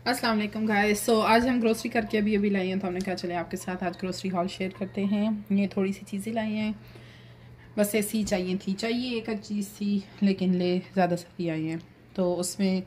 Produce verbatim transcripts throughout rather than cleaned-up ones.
अस्सलाम वालेकुम गाइस। सो आज हम ग्रोसरी करके अभी अभी लाई हैं, तो हमने कहा चले आपके साथ आज ग्रोसरी हॉल शेयर करते हैं। ये थोड़ी सी चीज़ें लाई हैं, बस ऐसी चाहिए थी चाहिए एक आध चीज़ थी, लेकिन ले ज़्यादा सारी आई हैं। तो उसमें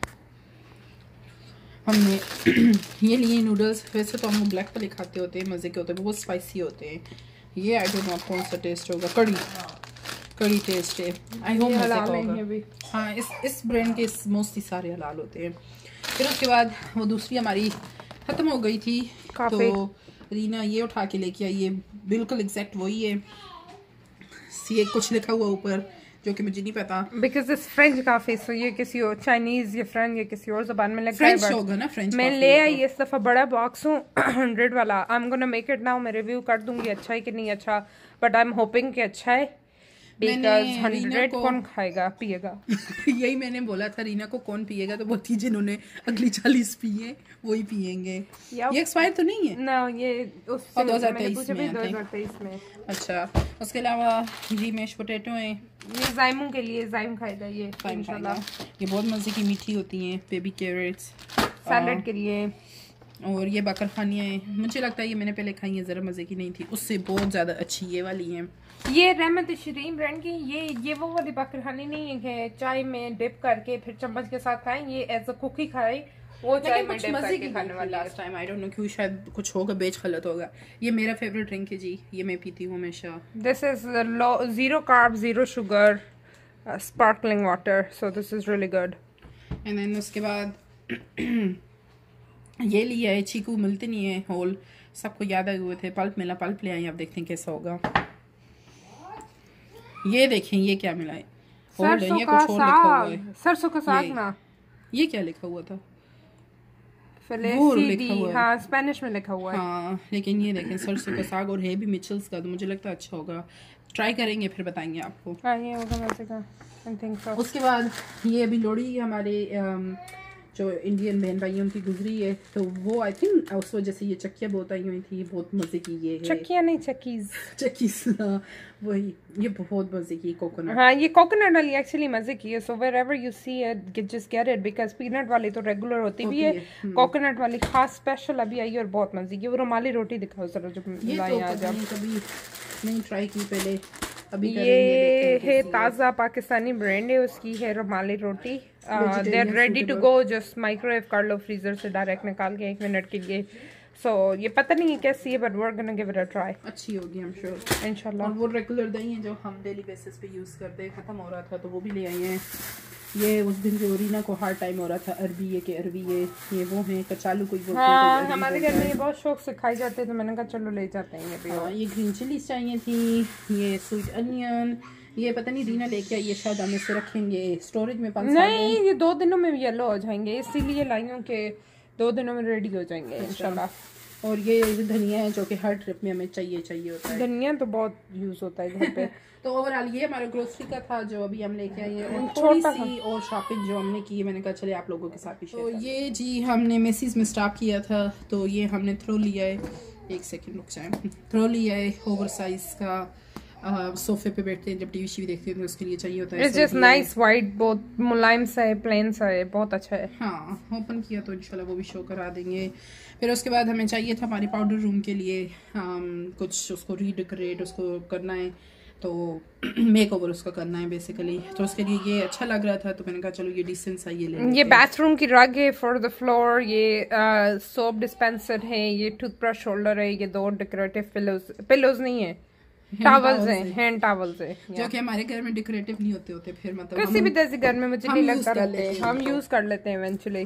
हमने ये लिए नूडल्स। वैसे तो हम ब्लैक वाले खाते होते हैं, मज़े के होते हैं, बहुत स्पाइसी होते हैं। ये आई डोंट नो कौन सा टेस्ट होगा, कड़ी कड़ी टेस्ट है। आई होप मज़े का होगा। हाँ, इस इस ब्रांड के मोस्टली सारे हलाल होते हैं। फिर उसके बाद वो दूसरी हमारी ख़त्म हो गई थी, तो रीना ये उठा के लेके आई। ये बिल्कुल एग्जैक्ट वही है। ये कुछ लिखा हुआ ऊपर जो कि मुझे नहीं पता, बिकॉज इट्स फ्रेंच काफी, सो ये किसी और चाइनीज या फ्रेंच या किसी और जबान में लग फ्रेंच होगा ना। फ्रेंच मैं ले आई इस दफा बड़ा बॉक्स हूँ हंड्रेड वाला। I am gonna make it now. मैं रिव्यू कर दूंगी अच्छा है कि नहीं अच्छा, बट आई एम होपिंग कि अच्छा है, बिकॉज हंड्रेड कौन खाएगा पिएगा। यही मैंने बोला था, रीना को कौन पिएगा, तो बोलती जिन्होंने अगली चालीस पिए वही पिएंगे। ये एक्सपायर तो नहीं है ना, ये उस दो हजार तेईस में, दो हजार तेईस में। अच्छा, उसके अलावा जी मैश पोटैटो है, ये जाइमों के लिए, जाइम खाएगा ये इंशाल्लाह। ये बहुत मजे की मीठी होती हैं। बेबी कैरेट्स सैलेड के लिए। और ये बाकर खानियाँ हैं, मुझे लगता है ये मैंने पहले खाई है, ज़रा मज़े की नहीं थी, उससे बहुत ज़्यादा अच्छी ये वाली हैं। ये रहमत शरीम ब्रांड की। ये ये वो वाली बाकर खानी नहीं है कि चाय में डिप करके फिर चम्मच के साथ खाएं। ये एज अ कुकी खाए, वो चाय में डिप करके खाने वाली। Last time I don't know क्यों, शायद कुछ होगा, बेच गलत होगा। ये मेरा फेवरेट ड्रिंक है जी, ये मैं पीती हूँ हमेशा। This is low zero carb zero sugar sparkling water, so this is really good. And then उसके बाद ये लिया है, चीकू मिलते नहीं है होल, सबको याद आए हुए थे, पल्प मिला, पल्प ले आई। आप देखते हैं कैसा होगा। ये देखें ये क्या मिला है, सरसों का साग। सरसों का साग ना, ये क्या लिखा हुआ था, लिखा हुआ है। हाँ, स्पेनिश में लिखा हुआ है। हाँ, लेकिन ये देखें सरसों का साग और है भी मिचल्स का, तो मुझे लगता है अच्छा होगा। ट्राई करेंगे फिर बताएंगे आपको। हाँ, ये होगा मजे का, आई थिंक सो। उसके बाद ये अभी लोहड़ी हमारे जो इंडियन बहन भाइयों की गुजरी है, तो वो आई थिंक उस वजह से ये चक्कियाँ बहुत आई हुई थी, बहुत मजे की। ये चक्कियाँ नहीं, चक्कीज चक्कीज वही, ये बहुत मजे की कोकोनट। हाँ, ये कोकोनट वाली एक्चुअली मजे की है। So wherever you see it just get it, because peanut वाली तो रेगुलर होती भी है, कोकोनट वाली खास स्पेशल अभी आई है और बहुत मजे की। वो रुमाली रोटी दिखाओ जरा जो लाई आज। कभी नहीं ट्राई की पहले, अभी ये है ताज़ा पाकिस्तानी ब्रांड है, उसकी है rumali roti. They are ready to go, just microwave कर लो फ्रीजर से डायरेक्ट निकाल के एक मिनट के लिए। सो so, ये पता नहीं है कैसी है, but we are gonna give it a try. अच्छी होगी आई एम श्योर इंशाल्लाह। और वो रेगुलर दही है जो हम डेली बेसिस पे यूज़ करते हैं, ख़त्म हो रहा था तो वो भी ले आई हैं। ये उस दिन जो रीना को हार्ड टाइम हो रहा था, अरबी ये के अरबी ये ये वो है कचालू कोई बोलते हैं। हाँ, हमारे घर में ये बहुत शौक से खाई जाते हैं, तो मैंने कहा चलो ले जाते हैं ये भी। हाँ, ये ग्रीन चिलीज चाहिए थी, ये स्वीट अनियन, ये पता नहीं रीना लेके आई, ये शायद हम इसे रखेंगे स्टोरेज में पाँच नहीं, ये दो दिनों में येलो हो जाएंगे, इसीलिए लाई हूँ कि दो दिनों में रेडी हो जाएंगे इंशाल्लाह। और ये धनिया है जो कि हर ट्रिप में हमें चाहिए चाहिए होता है। धनिया तो बहुत यूज होता है घर पे। तो ओवरऑल ये हमारा ग्रोसरी का था जो अभी हम लेके आए हैं, और थोड़ी सी और शॉपिंग जो हमने की है, मैंने कहा चले आप लोगों के साथ भी शेयर। तो ये जी हमने मेसीज में स्टॉप किया था, तो ये हमने थ्रो लिया है, एक सेकंड रुक जाए, थ्रो लिया है ओवर साइज का। Uh, सोफे पे बैठते हैं जब टीवी शीवी देखते हैं तो उसके लिए चाहिए होता है। It's just nice white, बहुत मुलायम सा है, प्लेन सा है, बहुत अच्छा है। हाँ, ओपन किया तो इंशाल्लाह वो भी शो करा देंगे। फिर उसके बाद हमें चाहिए था हमारे पाउडर रूम के लिए um, कुछ उसको रीडेकोरेट उसको करना है, तो मेक ओवर उसका करना है बेसिकली, तो उसके लिए ये अच्छा लग रहा था, तो मैंने कहा चलो ये डिसेंट सा ये ले। ये बाथरूम की रग है फॉर द फ्लोर, ये सोप डिस्पेंसर है, ये टूथब्रश होल्डर है, ये दो डेकोरेटिव पिलोज पिलोज नहीं है, टॉवल्स हैं, हैंड टॉवल्स है, जो कि हमारे घर में डेकोरेटिव नहीं होते होते, फिर मतलब किसी भी देसी घर में मुझे नहीं लगता रहते, हम यूज कर लेते हैं इवेंचुअली।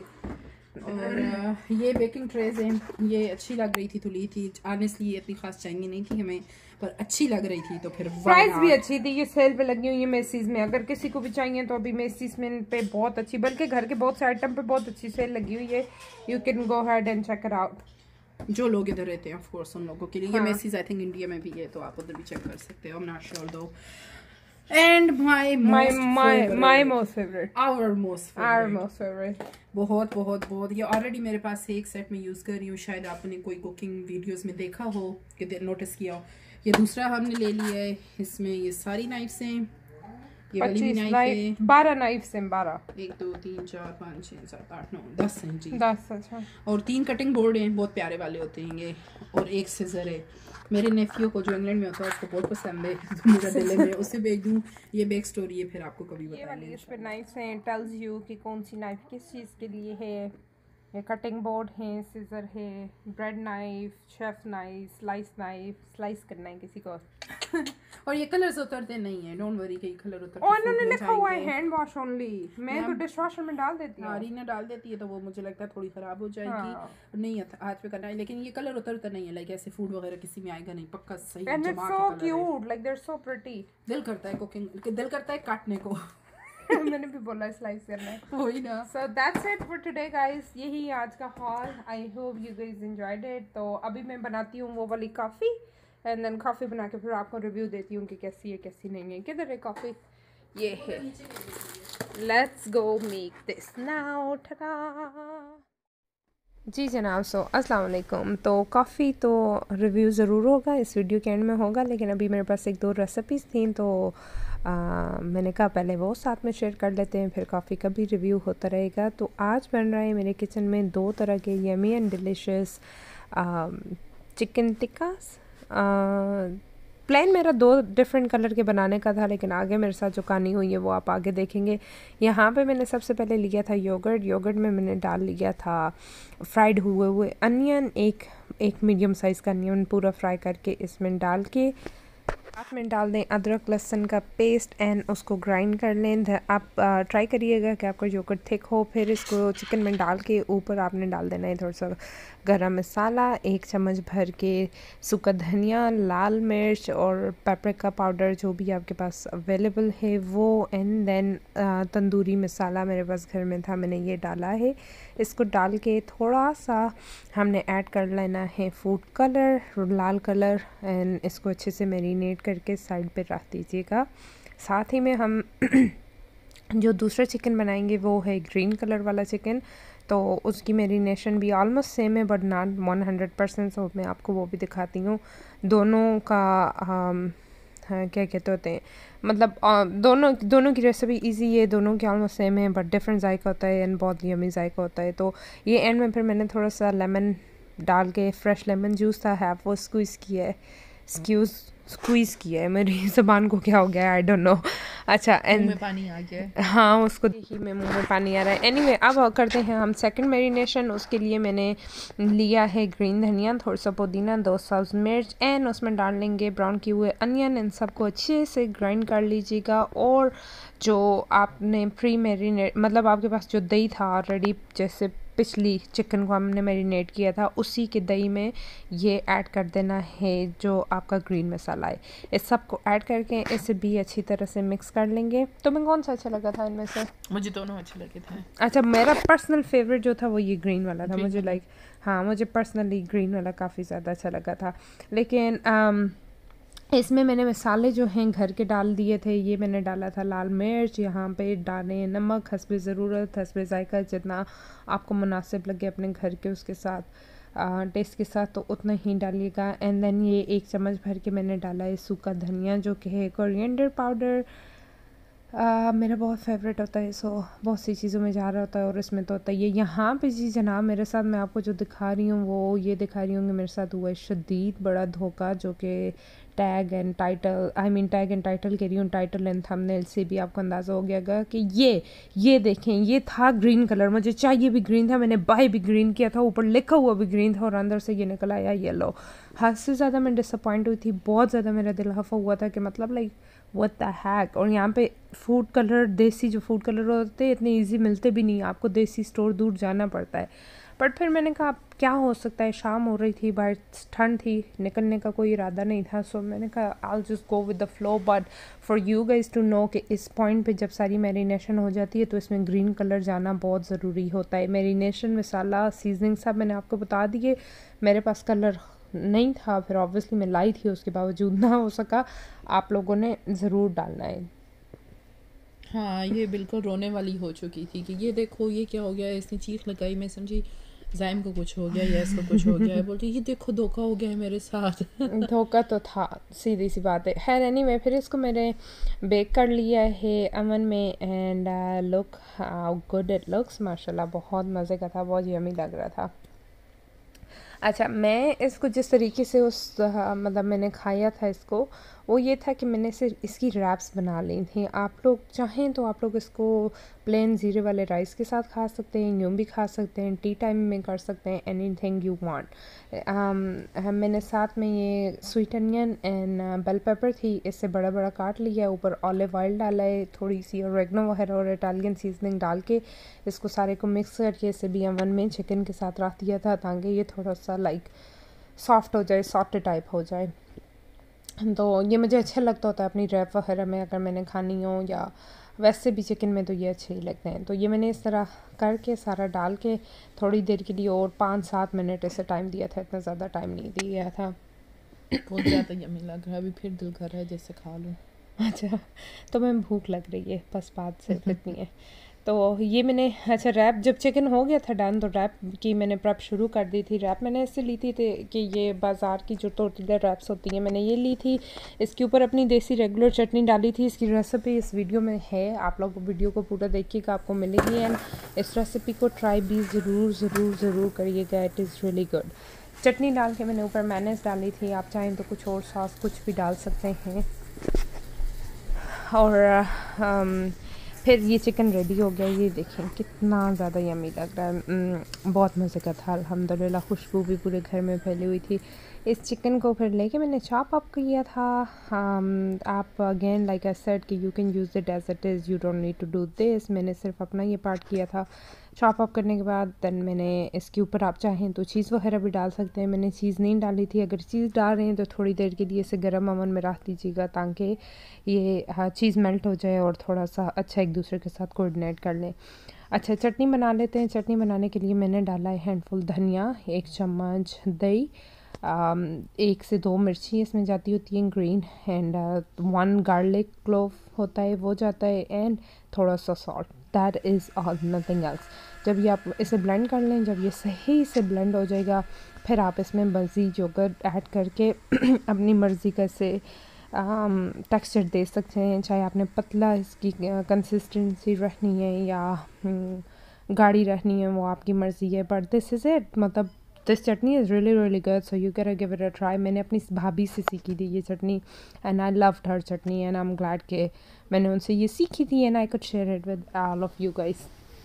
और ये बेकिंग ट्रेज हैं, ये अच्छी लग रही थी तो ली थी, ऑनेस्टली ये इतनी खास चाहिए नहीं थी हमें, पर अच्छी लग रही थी तो फिर प्राइस भी अच्छी थी। ये सेल पे लगी हुई है मेसीज में, अगर किसी को भी चाहिए तो अभी मेसीज में पे बहुत अच्छी, बल्कि घर के बहुत से आइटम पे बहुत अच्छी सेल लगी हुई है। You can go ahead and check it out. जो लोग इधर रहते हैं ऑफ कोर्स उन लोगों के लिए। हाँ। ये मेसीज आई थिंक इंडिया में भी है, तो आप उधर भी चेक कर सकते हो, I am not sure though. And my my my my most favourite, our most our most favourite, बहुत बहुत बहुत। ये ऑलरेडी मेरे पास है, एक सेट में यूज कर रही हूँ, शायद आपने कोई कुकिंग वीडियोस में देखा हो कि नोटिस किया हो। ये दूसरा हमने ले लिया है, इसमें ये सारी नाइफ्स हैं, ये वाली भी नाइफ है, बारह नाइफ से बारह, एक दो तीन चार पाँच छः सात आठ नौ दस हैं जी, दस। अच्छा, और तीन कटिंग बोर्ड हैं, बहुत प्यारे वाले होते हैं ये, और एक सीजर है। मेरे नेफ्यू को जो इंग्लैंड में होता है उसको बहुत पसंद है, तो मेरा दिल है मैं उससे भेज दूँ। ये बैक स्टोरी है, फिर आपको कभी बताएंगे। इस पे नाइफ हैं, टेल्स यू कि कौन सी नाइफ किस चीज़ के लिए है। ये कटिंग बोर्ड है, सीजर है, bread knife, chef knife, slice knife, slice करना है किसी को। और ये कलर्स उतरते नहीं है, डोंट वरी, कई कलर उतरते और इन्होंने लिखा हुआ है हैंड वॉश ओनली। मैं तो डिश वॉशर में डाल देती हूँ। रीना डाल देती है तो वो मुझे लगता है थोड़ी ख़राब हो जाएगी। हाँ। नहीं हाथ पे करना है, लेकिन ये कलर उतरता नहीं है, लाइक ऐसे फूड वगैरह किसी में आएगा नहीं, पक्का सही जमा के कलर है। Cute, like they are so pretty. दिल करता है कुकिंग, दिल करता है काटने को। मैंने भी बोला स्लाइस करना है, वही ना। So that's it for today guys, यही आज का haul. I hope you guys enjoyed it. तो अभी मैं बनाती हूँ वो वाली कॉफ़ी, एंड देन कॉफ़ी बना के फिर आपको रिव्यू देती हूँ कि कैसी है कैसी नहीं है। किधर है कॉफ़ी? ये है, let's go make this now. जी जनाब, सो अस्सलाम वालेकुम। तो कॉफ़ी तो रिव्यू ज़रूर होगा, इस वीडियो के एंड में होगा, लेकिन अभी मेरे पास एक दो रेसिपीज़ थी तो आ, मैंने कहा पहले वो साथ में शेयर कर लेते हैं, फिर कॉफ़ी का भी रिव्यू होता रहेगा। तो आज बन रहा है मेरे किचन में दो तरह के yummy and delicious chicken tikkas. Plan मेरा दो डिफरेंट कलर के बनाने का था, लेकिन आगे मेरे साथ जो कहानी हुई है वो आप आगे देखेंगे। यहाँ पे मैंने सबसे पहले लिया था योगर्ट। योगर्ट में मैंने डाल लिया था फ्राइड हुए हुए अनियन, एक एक मीडियम साइज़ का अनियन पूरा फ्राई करके इसमें डाल के साथ में डाल दें अदरक लहसुन का पेस्ट एंड उसको ग्राइंड कर लें। आप ट्राई करिएगा कि आपका योगर्ट थिक हो। फिर इसको चिकन में डाल के ऊपर आपने डाल देना है थोड़ा सा गरम मसाला, एक चम्मच भर के सूखा धनिया, लाल मिर्च और पेपरिका पाउडर जो भी आपके पास अवेलेबल है वो, एंड देन तंदूरी मसाला मेरे पास घर में था, मैंने ये डाला है। इसको डाल के थोड़ा सा हमने ऐड कर लेना है फूड कलर, लाल कलर, एंड इसको अच्छे से मैरिनेट करके साइड पे रख दीजिएगा। साथ ही में हम जो दूसरा चिकन बनाएंगे वो है ग्रीन कलर वाला चिकन, तो उसकी मैरिनेशन भी ऑलमोस्ट सेम है but not one hundred percent, so मैं आपको वो भी दिखाती हूँ। दोनों का हम, हाँ, क्या कहते होते हैं, मतलब आ, दोनों दोनों की रेसिपी इजी है, दोनों की ऑलमोस्ट सेम है बट डिफरेंट जायका होता है एंड बहुत यमी जायका होता है। तो ये एंड में फिर मैंने थोड़ा सा लेमन डाल के, फ्रेश लेमन जूस था है वो स्क्वीज़ किया है, स्क्यूज़ स्क्वीज़ किया है, मेरी ज़बान को क्या हो गया है आई डोंट नो। अच्छा, एंड में पानी आ गया है। हाँ, उसको देखिए मैं मुंह में पानी आ रहा है। एनीवे anyway, अब करते हैं हम सेकंड मैरिनेशन। उसके लिए मैंने लिया है ग्रीन धनिया, थोड़ा सा पुदीना, दो सब्ज़ मिर्च, एंड उसमें डाल लेंगे ब्राउन किए हुए अनियन। इन सबको अच्छे से ग्राइंड कर लीजिएगा। और जो आपने प्री मैरिनेट, मतलब आपके पास जो दही था ऑलरेडी, जैसे पिछली चिकन को हमने मैरिनेट किया था, उसी के दही में ये ऐड कर देना है जो आपका ग्रीन मसाला है। इस सब को ऐड करके इसे भी अच्छी तरह से मिक्स कर लेंगे। तो मैं कौन सा अच्छा लगा था इनमें से? मुझे दोनों अच्छे लगे थे। अच्छा, मेरा पर्सनल फेवरेट जो था वो ये ग्रीन वाला था। मुझे लाइक हाँ मुझे पर्सनली ग्रीन वाला काफ़ी ज़्यादा अच्छा लगा था। लेकिन आम, इसमें मैंने मसाले जो हैं घर के डाल दिए थे। ये मैंने डाला था लाल मिर्च, यहाँ पे डालें नमक हस्बे ज़रूरत, हस्बे जायका, जितना आपको मुनासिब लगे अपने घर के उसके साथ टेस्ट के साथ तो उतना ही डालिएगा। एंड देन ये एक चम्मच भर के मैंने डाला है सूखा धनिया जो कि है कोरिएंडर पाउडर। Uh, मेरा बहुत फेवरेट होता है, सो बहुत सी चीज़ों में जा रहा होता है और इसमें तो होता है ये। यहाँ पे जी जनाब मेरे साथ मैं आपको जो दिखा रही हूँ वो ये दिखा रही हूँ कि मेरे साथ हुआ है शदीद बड़ा धोखा, जो कि tag and title, I mean tag and title कह रही हूँ, टाइटल एंड थंबनेल से भी आपको अंदाज़ा हो गया कि ये ये देखें, ये था ग्रीन कलर, मुझे चाहिए भी ग्रीन था, मैंने बाय भी ग्रीन किया था, ऊपर लिखा हुआ भी ग्रीन था और अंदर से ये निकल आया येलो। हद से ज़्यादा मैं डिसअपॉइंट हुई थी, बहुत ज़्यादा मेरा दिल हफ़ा हुआ था कि मतलब लाइक व्हाट द हैक। और यहाँ पे फूड कलर, देसी जो फूड कलर होते हैं इतने इजी मिलते भी नहीं, आपको देसी स्टोर दूर जाना पड़ता है। बट फिर मैंने कहा क्या हो सकता है, शाम हो रही थी, बाहर ठंड थी, निकलने का कोई इरादा नहीं था, सो मैंने कहा I just go with the flow. But for you guys to know कि इस पॉइंट पे जब सारी मैरिनेशन हो जाती है तो इसमें ग्रीन कलर जाना बहुत ज़रूरी होता है। मैरिनेशन, मसाला, सीजनिंग सब मैंने आपको बता दिए। मेरे पास कलर नहीं था, फिर ऑब्वियसली मैं लाई थी, उसके बावजूद ना हो सका, आप लोगों ने ज़रूर डालना है। हाँ, ये बिल्कुल रोने वाली हो चुकी थी कि ये देखो ये क्या हो गया, इसने चीख लगाई, मैं समझी जाइम को कुछ हो गया या इसको कुछ हो गया है, बोलती ये देखो धोखा हो गया है मेरे साथ। धोखा तो था, सीधी सी बात है। खैर एनीवे फिर इसको मैंने बेक कर लिया है अवन में and look how good it looks, माशाल्लाह बहुत मज़े का था, बहुत यमी लग रहा था। अच्छा, मैं इसको जिस तरीके से उस मतलब मैंने खाया था इसको, वो ये था कि मैंने सिर्फ इसकी रैप्स बना ली थी। आप लोग चाहें तो आप लोग इसको प्लेन ज़ीरे वाले राइस के साथ खा सकते हैं, यूँ भी खा सकते हैं, टी टाइम में कर सकते हैं, एनीथिंग यू वांट। मैंने साथ में ये sweet onion and bell pepper थी, इससे बड़ा बड़ा काट लिया, ऊपर ऑलिव ऑयल डाला है, थोड़ी सी ऑरेगनो वगैरह और इटालियन सीजनिंग डाल के इसको सारे को मिक्स करके इसे भी अवन में चिकन के साथ रख दिया था ताकि ये थोड़ा सा लाइक सॉफ्ट हो जाए, सॉफ्ट टाइप हो जाए। तो ये मुझे अच्छा लगता होता है अपनी रैप वगैरह में अगर मैंने खानी हो, या वैसे भी चिकन में तो ये अच्छे ही लगते हैं। तो ये मैंने इस तरह करके सारा डाल के थोड़ी देर के लिए और पाँच सात मिनट ऐसे टाइम दिया था, इतना ज़्यादा टाइम नहीं दिया था। बहुत ज़्यादा यम्मी लग रहा है, अभी फिर दिल कर रहा है जैसे खा लूँ। अच्छा, तो मैं भूख लग रही है, बस बात सिर्फ इतनी है। तो ये मैंने अच्छा रैप जब चिकन हो गया था डन, तो रैप की मैंने प्रेप शुरू कर दी थी। रैप मैंने इससे ली थी कि ये बाज़ार की जो टोटल रैप्स होती हैं मैंने ये ली थी। इसके ऊपर अपनी देसी रेगुलर चटनी डाली थी। इसकी रेसिपी इस वीडियो में है, आप लोग वीडियो को पूरा देखिएगा, आपको मिलेगी। एंड इस रेसिपी को ट्राई भी ज़रूर ज़रूर ज़रूर करिएगा, it is really good. Chutney डाल के मैंने ऊपर मेयोनेज़ डाली थी, आप चाहें तो कुछ और सॉस कुछ भी डाल सकते हैं। और um, फिर ये चिकन रेडी हो गया। ये देखें कितना ज़्यादा यम्मी लग रहा है, बहुत मज़े का था अल्हम्दुलिल्लाह, खुशबू भी पूरे घर में फैली हुई थी। इस चिकन को फिर लेके मैंने चॉप अप किया था। um, आप अगेन लाइक आई सेड कि you can use it as it is, you don't need to do this. मैंने सिर्फ अपना ये पार्ट किया था। चॉप अप करने के बाद दैन मैंने इसके ऊपर आप चाहें तो चीज़ वगैरह भी डाल सकते हैं, मैंने चीज़ नहीं डाली थी। अगर चीज़ डाल रहे हैं तो थोड़ी देर के लिए इसे गर्म अवन में रख दीजिएगा ताकि ये हाँ चीज़ मेल्ट हो जाए और थोड़ा सा अच्छा एक दूसरे के साथ कोऑर्डिनेट कर लें। अच्छा, चटनी बना लेते हैं। चटनी बनाने के लिए मैंने डाला है हैंडफुल धनिया, एक चम्मच दही, Um, एक से दो मिर्ची इसमें जाती होती हैं green, and one garlic clove होता है वो जाता है, एंड थोड़ा सा salt, that is all, nothing else. जब ये आप इसे ब्लेंड कर लें, जब ये सही से ब्लेंड हो जाएगा, फिर आप इसमें मज़ीद योगर्ट ऐड करके अपनी मर्ज़ी का इसे टेक्सचर दे सकते हैं। चाहे आपने पतला इसकी कंसिस्टेंसी रखनी है या गाढ़ी रखनी है, वो आपकी मर्ज़ी है, बट दिस इज़ इट। मतलब this chutney is really really good, so you can give it a try. मैंने अपनी भाभी से सीखी थी ये chutney, and I loved her chutney, and I am glad कि मैंने उनसे ये सीखी थी, and I could share it with all of you guys.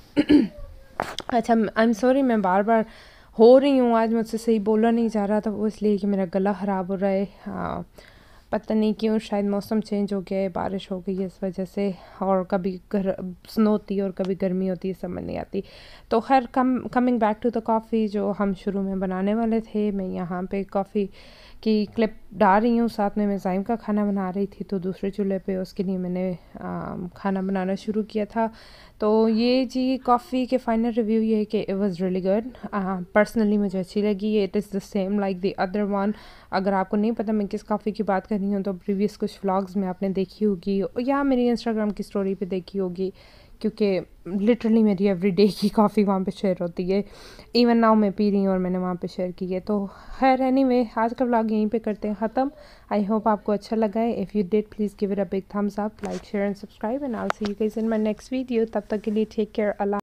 अच्छा, आई एम सॉरी मैं बार बार हो रही हूँ, आज मुझसे सही बोला नहीं जा रहा था, वो इसलिए कि मेरा गला ख़राब हो रहा है। हाँ, पता नहीं क्यों, शायद मौसम चेंज हो गया है, बारिश हो गई है इस वजह से, और कभी गर स्नो होती है और कभी गर्मी होती है, समझ नहीं आती। तो खैर come coming back to the coffee जो हम शुरू में बनाने वाले थे, मैं यहाँ पे कॉफ़ी की क्लिप डाल रही हूँ, साथ में मैं जाइम का खाना बना रही थी, तो दूसरे चूल्हे पे उसके लिए मैंने आ, खाना बनाना शुरू किया था। तो ये जी कॉफ़ी के फाइनल रिव्यू ये है कि it was really good, personally मुझे अच्छी लगी। It is the same like the other one. अगर आपको नहीं पता मैं किस कॉफ़ी की बात कर रही हूँ तो प्रीवियस कुछ व्लॉग्स में आपने देखी होगी या मेरी इंस्टाग्राम की स्टोरी पे देखी होगी, क्योंकि लिटरली मेरी एवरीडे की कॉफ़ी वहाँ पे शेयर होती है। इवन नाउ मैं पी रही हूँ और मैंने वहाँ पे शेयर की है। तो खैर एनीवे आज का व्लॉग यहीं पे करते हैं ख़त्म। आई होप आपको अच्छा लगा है। If you did please give it a big thumbs up, like share and subscribe, and I will see you guys in my next video. तब तक के लिए टेक केयर, अल्लाह।